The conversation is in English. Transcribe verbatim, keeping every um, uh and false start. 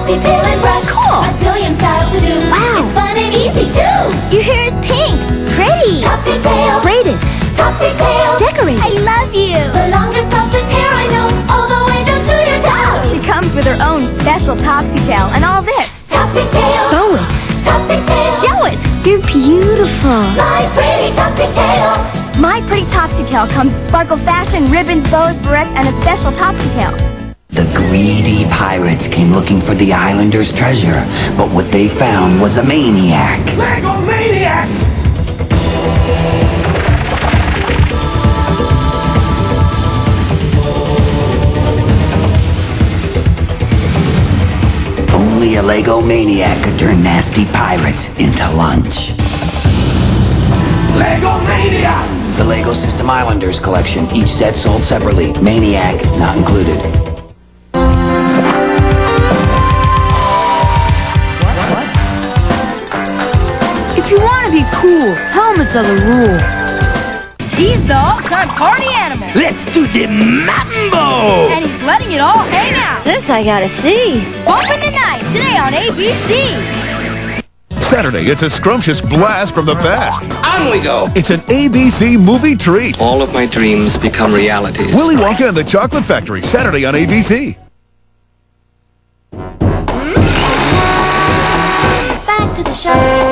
Topsy Tail and Brush. Cool. A zillion styles to do. Wow. It's fun and easy too. Your hair is pink. Pretty. Topsy Tail. Braided. Topsy Tail. Decorated. I love you. The longest, softest hair I know. All the way down to your toes. She comes with her own special Topsy Tail and all this. Topsy Tail. Bow it. Topsy Tail. Show it. You're beautiful. My pretty Topsy Tail. My Pretty Topsy Tail comes with sparkle fashion, ribbons, bows, barrettes, and a special Topsy Tail. The greedy pirates came looking for the islanders' treasure, but what they found was a maniac. Lego Maniac! Only a Lego maniac could turn nasty pirates into lunch. Lego Maniac! The Lego System Islanders collection, each set sold separately. Maniac not included. If you want to be cool, helmets are the rule. He's the all-time party animal. Let's do the mambo! And he's letting it all hang out. This I gotta see. Bumpin' Tonight, today on A B C. Saturday, it's a scrumptious blast from the past. On we go! It's an A B C movie treat. All of my dreams become realities. Willy Wonka and the Chocolate Factory, Saturday on A B C. Back to the show.